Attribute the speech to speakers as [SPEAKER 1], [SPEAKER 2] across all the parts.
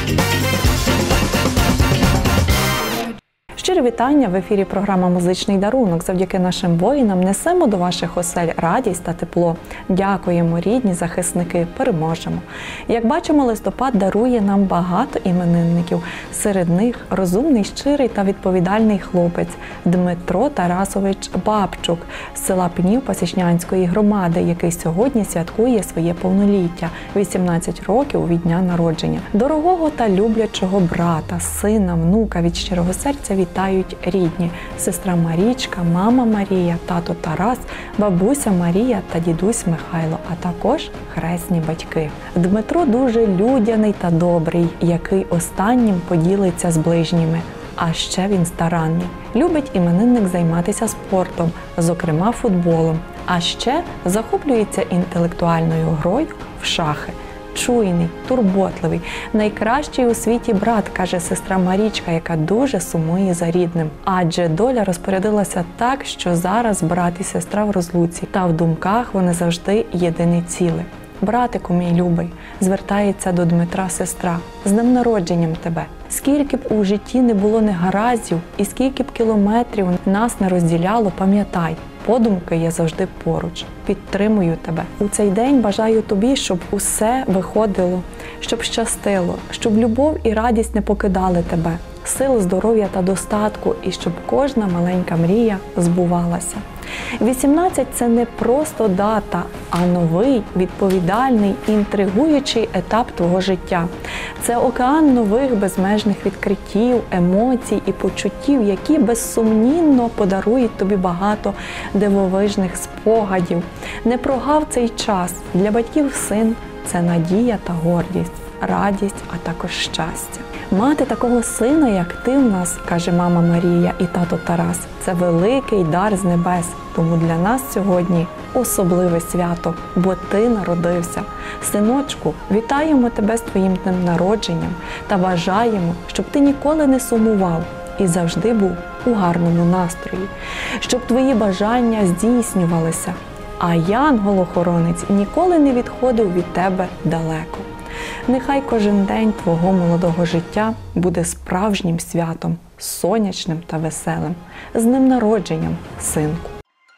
[SPEAKER 1] Щирі вітання! В ефірі програма «Музичний дарунок». Завдяки нашим воїнам несемо до ваших осель радість та тепло. Дякуємо, рідні захисники, переможемо. Як бачимо, листопад дарує нам багато іменинників. Серед них розумний, щирий та відповідальний хлопець Дмитро Тарасович Бабчук з села Пнів Пасічнянської громади, який сьогодні святкує своє повноліття – 18 років від дня народження. Дорогого та люблячого брата, сина, внука від щирого серця вітають рідні – сестра Марічка, мама Марія, тато Тарас, бабуся Марія та дідусь Михайло, а також хресні батьки. Дмитро дуже людяний та добрий, який останнім поділиться з ближніми. А ще він старанний. Любить іменинник займатися спортом, зокрема футболом. А ще захоплюється інтелектуальною грою в шахи. Чуйний, турботливий, найкращий у світі брат, каже сестра Марічка, яка дуже сумує за рідним. Адже доля розпорядилася так, що зараз брат і сестра в розлуці, та в думках вони завжди єдине ціле. «Братику мій любий», звертається до Дмитра сестра, «з днем народженням тебе! Скільки б у житті не було негараздів і скільки б кілометрів нас не розділяло, пам'ятай, подумки я завжди поруч, підтримую тебе. У цей день бажаю тобі, щоб усе виходило, щоб щастило, щоб любов і радість не покидали тебе, сил, здоров'я та достатку, і щоб кожна маленька мрія збувалася. 18 – це не просто дата, а новий, відповідальний, інтригуючий етап твого життя. Це океан нових безмежних відкриттів, емоцій і почуттів, які безсумнівно подарують тобі багато дивовижних спогадів. Не прогав цей час. Для батьків син – це надія та гордість, радість, а також щастя. Мати такого сина, як ти в нас, каже мама Марія і тато Тарас, це великий дар з небес. Тому для нас сьогодні особливе свято, бо ти народився. Синочку, вітаємо тебе з твоїм днем народженням та бажаємо, щоб ти ніколи не сумував і завжди був у гарному настрої, щоб твої бажання здійснювалися, а янгол-охоронець ніколи не відходив від тебе далеко. Нехай кожен день твого молодого життя буде справжнім святом, сонячним та веселим. З днем народженням, синку!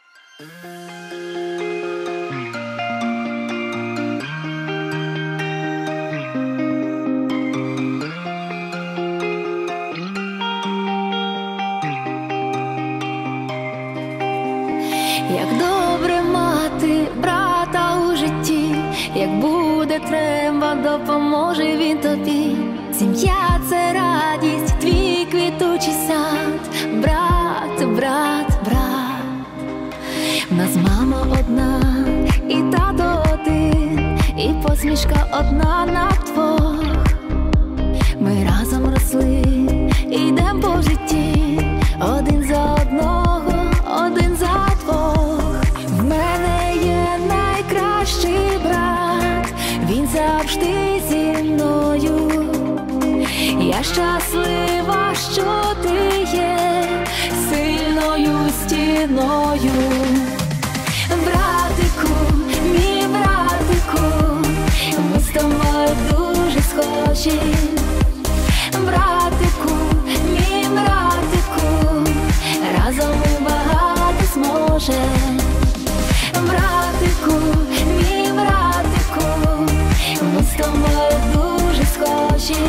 [SPEAKER 2] Як добре мати брата у житті, як буде треба, допоможе він тобі. Сім'я – це радість, твій квітучий сад, брат, брат, брат. В нас мама одна, і тато один, і посмішка одна на двох. Ми разом росли, ідем по житті, один за одного, один за двох. В мене є найкращий брат, він завжди зі мною. Я щаслива, що ти є сильною стіною. Братику, мій братику, ми з тобою дуже схожі. Братику, мій братику, разом ми багато зможем. Братику, мій братику, ми з тобою дуже схожі.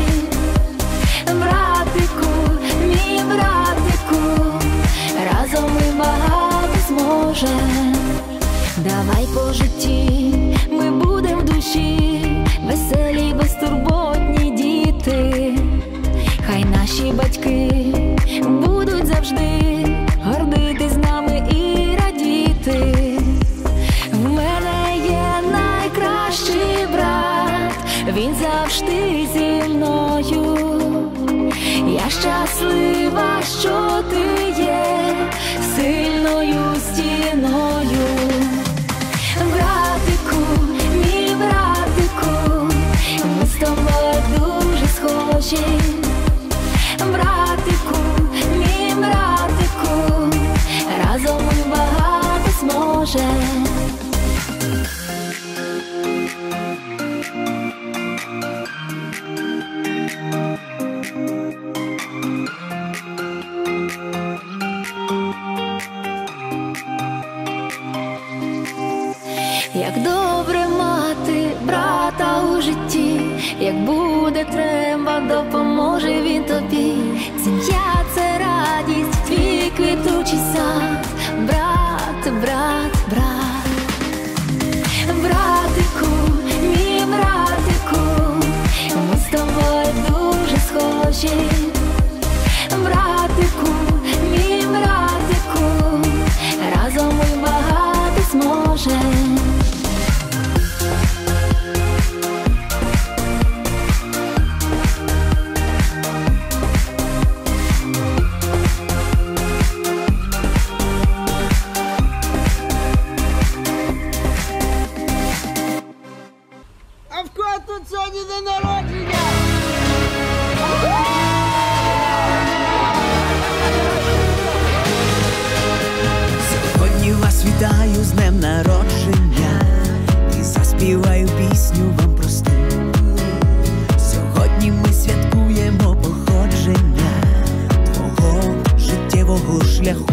[SPEAKER 2] Братику, мій братику, разом ми багато зможем. Давай по житті ми будем в душі веселі, безтурботні діти. Хай наші батьки будуть завжди гордитись нами і радіти. В мене є найкращий брат, він завжди зі мною. Я щаслива, що ти є сильною стіною. Братику, мій братику, ми з тобою дуже схожі. Братику, мій братику, разом ми багато зможем. буде треба, допоможе він тобі. Сім'я – це радість, твій квітучий сад. Брат, брат, брат. Братику, мій братику, ми з тобою дуже схожі. Братику, мій братику, разом ми багато зможем.
[SPEAKER 3] А в кого тут сьогодні день народження?
[SPEAKER 4] Сьогодні вас вітаю з днем народження і заспіваю пісню вам просту. Сьогодні ми святкуємо походження твого життєвого шляху.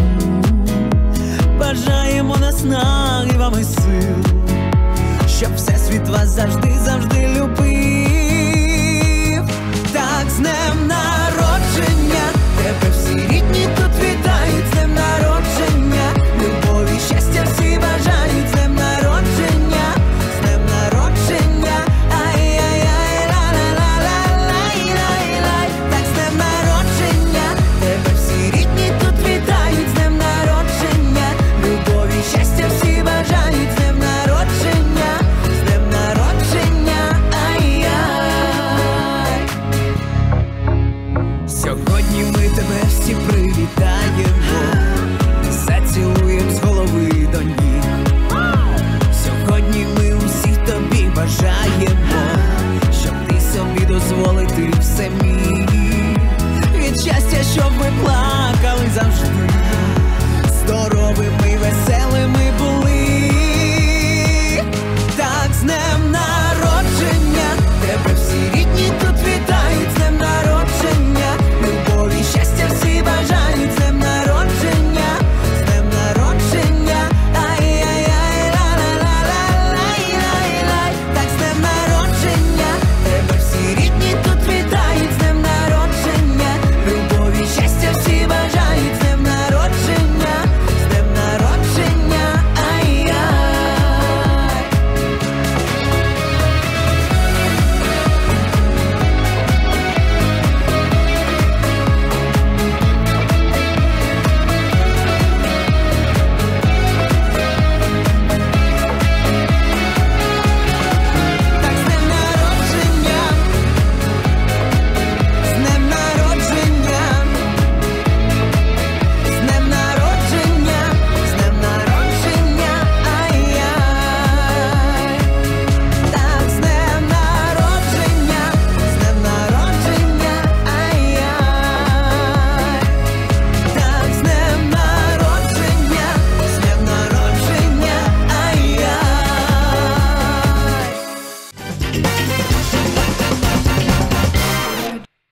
[SPEAKER 4] Бажаємо наснаги вам і сил, щоб всесвіт вас завжди, завжди любив. Так, з днем народження, тебе всі рідні тут вітають. З днем народження, любові, щастя всі бажають. З днем народження, з днем народження, ай-яй-яй, ла-ла-ла-ла-лай-лай-лай. Так, з днем народження, тебе всі рідні тут вітають. З днем народження, любові, щастя всі бажають. З днем народження, з днем народження, ай-яй. Сьогодні ми тебе всі привітаємо, зацілуєм з голови до ніг. Сьогодні ми усі тобі бажаємо, щоб ти собі дозволити все міг. Від щастя, щоб ви плакали,